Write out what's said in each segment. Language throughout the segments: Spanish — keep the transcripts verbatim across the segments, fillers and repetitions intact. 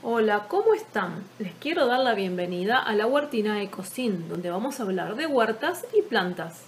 Hola, ¿cómo están? Les quiero dar la bienvenida a la Huertina Ecocin, donde vamos a hablar de huertas y plantas.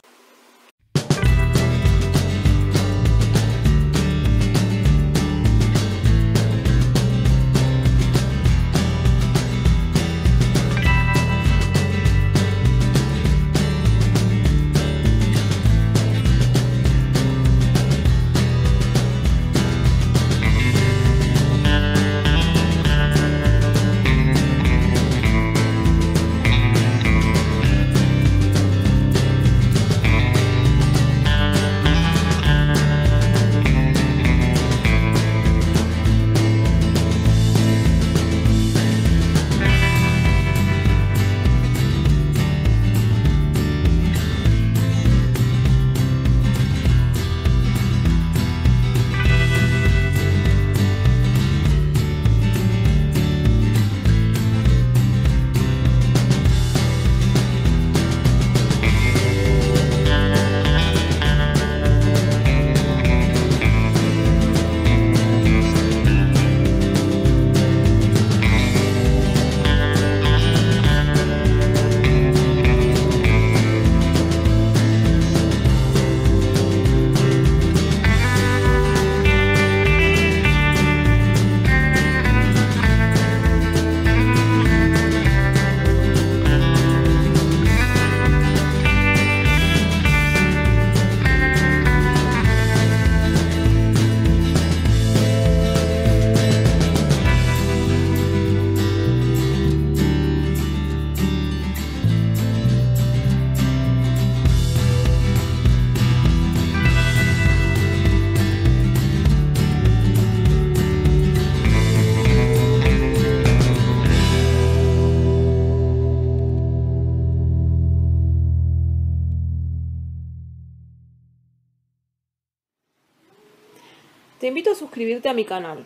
Te invito a suscribirte a mi canal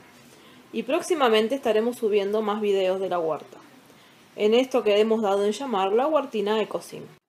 y próximamente estaremos subiendo más videos de la huerta, en esto que hemos dado en llamar la Huertina Ecocin.